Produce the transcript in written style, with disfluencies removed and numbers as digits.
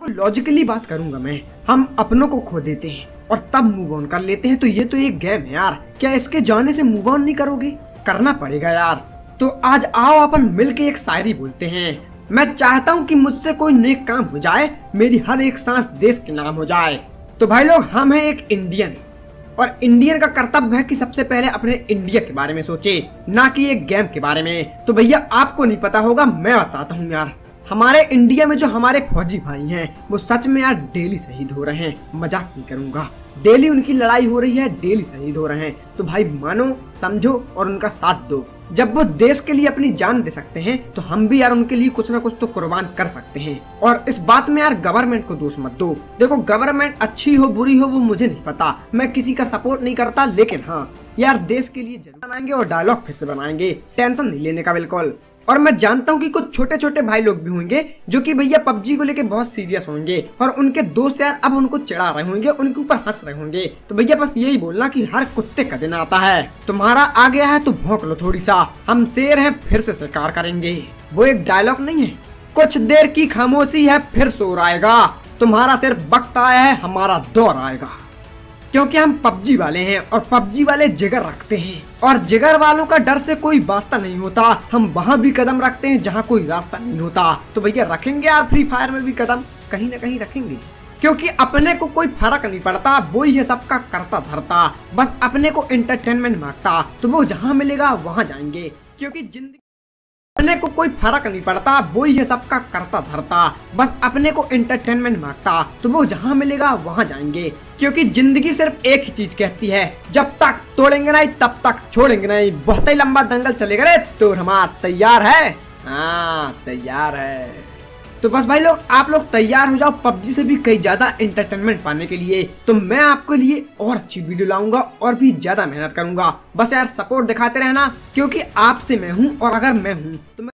Logically बात करूंगा मैं, हम अपनों को खो देते हैं और तब मूव ऑन कर लेते हैं, तो ये तो एक गेम है यार। क्या इसके जाने से मूव ऑन नहीं करोगे? करना पड़ेगा यार। तो आज आओ अपन मिलके एक शायरी बोलते हैं। मैं चाहता हूँ कि मुझसे कोई नेक काम हो जाए, मेरी हर एक सांस देश के नाम हो जाए। तो भाई लोग, हम हैं एक इंडियन, और इंडियन का कर्तव्य है कि सबसे पहले अपने इंडिया के बारे में सोचे, ना कि एक गेम के बारे में। तो भैया आपको नहीं पता होगा, मैं बताता हूँ यार। हमारे इंडिया में जो हमारे फौजी भाई हैं, वो सच में यार डेली शहीद हो रहे हैं, मजाक नहीं करूंगा। डेली उनकी लड़ाई हो रही है, डेली शहीद हो रहे हैं। तो भाई मानो, समझो और उनका साथ दो। जब वो देश के लिए अपनी जान दे सकते हैं, तो हम भी यार उनके लिए कुछ ना कुछ तो कुर्बान कर सकते हैं। और इस बात में यार गवर्नमेंट को दोष मत दो। देखो, गवर्नमेंट अच्छी हो बुरी हो वो मुझे नहीं पता, मैं किसी का सपोर्ट नहीं करता, लेकिन हाँ यार देश के लिए जरूर बनाएंगे और डायलॉग फिर से बनाएंगे, टेंशन नहीं लेने का बिल्कुल। और मैं जानता हूँ कि कुछ छोटे छोटे भाई लोग भी होंगे जो कि भैया पबजी को लेके बहुत सीरियस होंगे, और उनके दोस्त यार अब उनको चिढ़ा रहे होंगे, उनके ऊपर हंस रहे होंगे। तो भैया बस यही बोलना कि हर कुत्ते का दिन आता है, तुम्हारा आ गया है तो भौंक लो थोड़ी सा, हम शेर हैं फिर से शिकार करेंगे। वो एक डायलॉग नहीं है, कुछ देर की खामोशी है फिर शोर आएगा, तुम्हारा सिर्फ वक्त आया है, हमारा दौर आएगा। क्योंकि हम पबजी वाले हैं और पबजी वाले जिगर रखते हैं, और जिगर वालों का डर से कोई वास्ता नहीं होता। हम वहाँ भी कदम रखते हैं जहाँ कोई रास्ता नहीं होता। तो भैया रखेंगे यार फ्री फायर में भी कदम, कहीं ना कहीं रखेंगे, क्योंकि अपने को कोई फर्क नहीं पड़ता, वो ही है सबका करता धरता, बस अपने को एंटरटेनमेंट मांगता, तो वो जहाँ मिलेगा वहाँ जाएंगे। क्योंकि जिंदगी अपने को कोई फर्क नहीं पड़ता, वो ही है सबका करता धरता, बस अपने को एंटरटेनमेंट मांगता, तो वो जहाँ मिलेगा वहाँ जाएंगे। क्योंकि जिंदगी सिर्फ एक ही चीज कहती है, जब तक तोड़ेंगे नहीं तब तक छोड़ेंगे नहीं। बहुत ही लंबा दंगल चलेगा रे, तो हमारा तैयार है? हाँ तैयार है। तो बस भाई लोग, आप लोग तैयार हो जाओ पबजी से भी कई ज्यादा एंटरटेनमेंट पाने के लिए। तो मैं आपके लिए और अच्छी वीडियो लाऊंगा और भी ज्यादा मेहनत करूंगा। बस यार सपोर्ट दिखाते रहना, क्योंकि आपसे मैं हूँ, और अगर मैं हूँ तो